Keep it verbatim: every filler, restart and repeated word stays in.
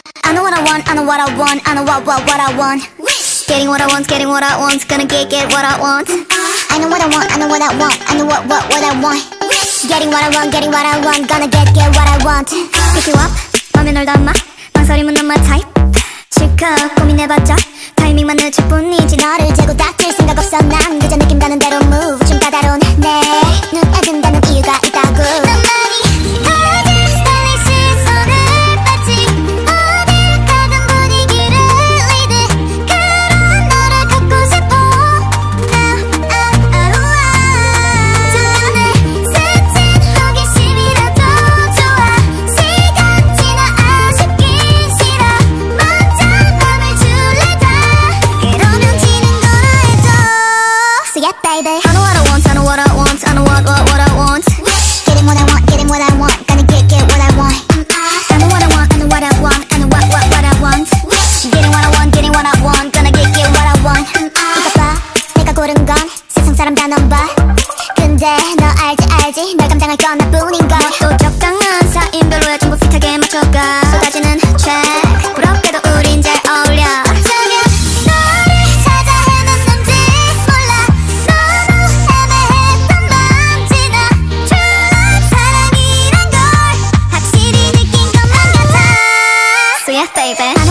I know what I want, I know what I want, I know what, what, what I want. Getting what I want, getting what I want, gonna get, get what I want. I know what I want, I know what I want, I know what, what, what I want. Getting what I want, getting what I want, gonna get, get what I want. Pick you up, 맘에 널 담아, 망설임은 not my type. 실컷 고민해봤자 타이밍만 늦을 뿐이지. 너를 재고 닥칠 생각 없어 난 그저 느낌 가는 대로 move. 좀 까다로운 내 눈에 든다는 이유가 있다고. Baby, I know what I want, I know what I want, I know what, what, what I want. Getting what I want, getting what I want, gonna get, get what I want. I know what I want, I know what I want, I know what, what, what I want. Getting what I want, getting what I want, gonna get, get what I want. 이거 봐, 내가 고른 건 세상 사람 다 넌 봐. 근데 너 알지 알지, 널 감당할 건 나뿐인 걸. 또 적당한 사인 별로에 전부 핏하게 맞춰가 쏟아지는 track. 부럽게도 우린 잘 어울려. Yeah, baby.